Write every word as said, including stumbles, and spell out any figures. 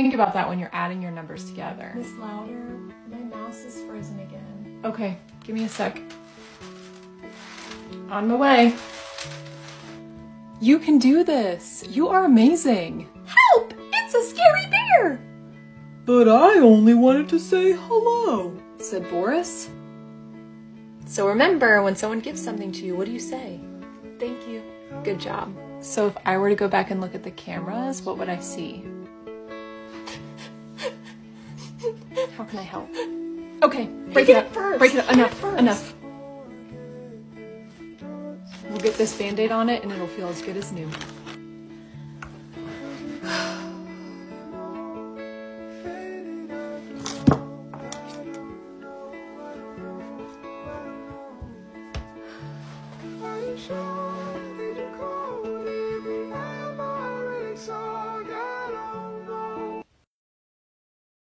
Think about that when you're adding your numbers together. Miss Louder, my mouse is frozen again. Okay, give me a sec. On my way. You can do this. You are amazing. Help! It's a scary bear! But I only wanted to say hello, said Boris. So remember, when someone gives something to you, what do you say? Thank you. Good job. So if I were to go back and look at the cameras, what would I see? How can I help? Okay, break it up. First. Break it up. Enough. Enough. We'll get this Band-Aid on it and it'll feel as good as new.